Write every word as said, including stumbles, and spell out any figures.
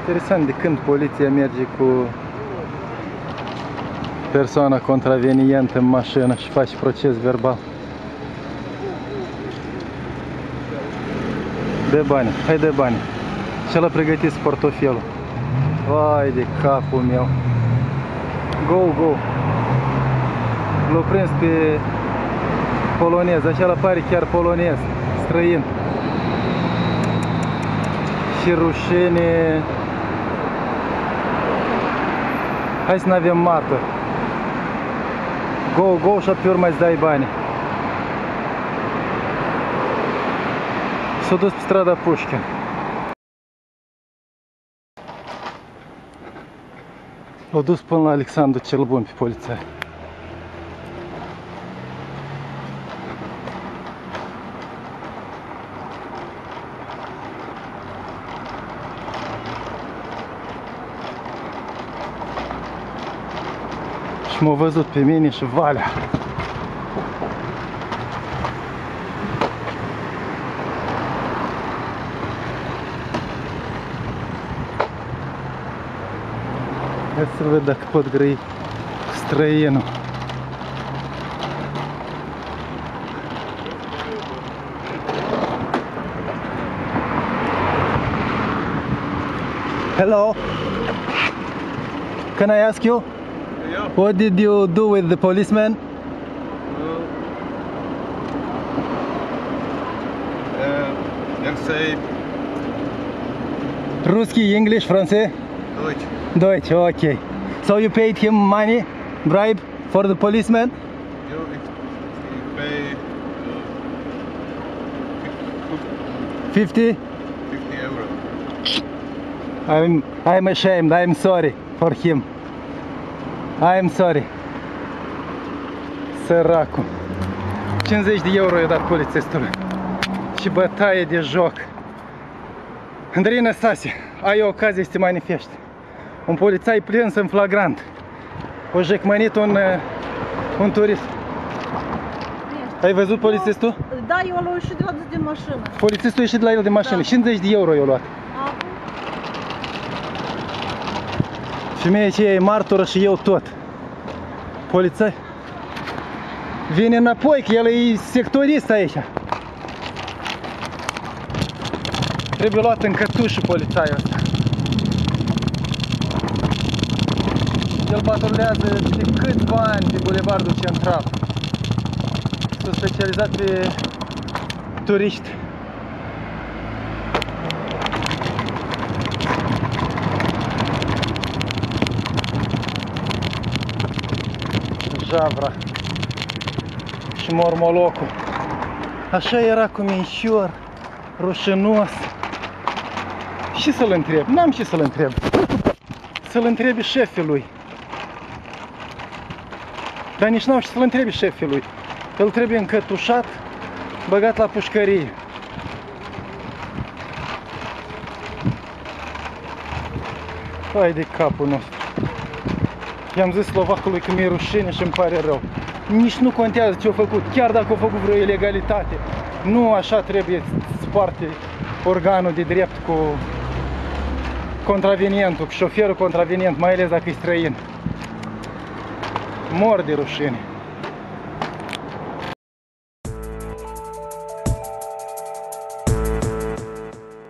Interesant de când poliția merge cu persoana contravenientă în mașină și face proces verbal. De bani, hai de bani. Și l-a pregătit portofelul. Vai de capul meu. Go, go. L-a prins pe polonez, acela pare chiar polonez, străin. Și rușine. Hai să n-avem martori. Go, go și pe urmă îți dai bani. S-a dus pe strada Pușkin. L-a dus până la Alexandru cel Bun pe polițai. Și m-a văzut pe mine și Valea. Hai să văd dacă pot grăi străinul. Hello. Can I ask you? Yeah. What did you do with the policeman? Well, uh, you say Ruski, English, français? Deutsch. Deutsch, okay. So you paid him money, bribe, for the policeman? You, you pay uh, fifty? fifty euro. I'm, I'm ashamed, I'm sorry for him. I'm sorry. Săracul. cincizeci de euro i-a dat polițistului. Și bătaie de joc. Andrei Năstase, ai o ocazie să te manifesti. Un polițai prins în flagrant. O jecmănit un, un turist. Ai văzut polițistul? Da, eu l-am ieșit de la din mașină. Polițistul a ieșit de la el de mașină. Da. cincizeci de euro i-a luat. Femeia aceea e martoră și eu tot. Polițai. Vine înapoi, că el e sectorist aici. Trebuie luat în cătușă polițaiul ăsta. El patrulează de câțiva ani pe Bulevardul Central. S-a specializat pe turiști. Javra și mormolocul. Așa era cu minșor, rușinos. Și să-l întreb, n-am ce să-l întreb. Să-l întrebi șeful lui. Dar nici n-am ce să-l întrebi șeful lui. El trebuie încătușat, băgat la pușcărie. Hai de capul nostru. I-am zis slovacului că mi-e rușine și îmi pare rău. Nici nu contează ce-a făcut, chiar dacă a făcut vreo ilegalitate. Nu așa trebuie sparte organul de drept cu contravenientul, cu șoferul contravenient, mai ales dacă e străin. Mor de rușine.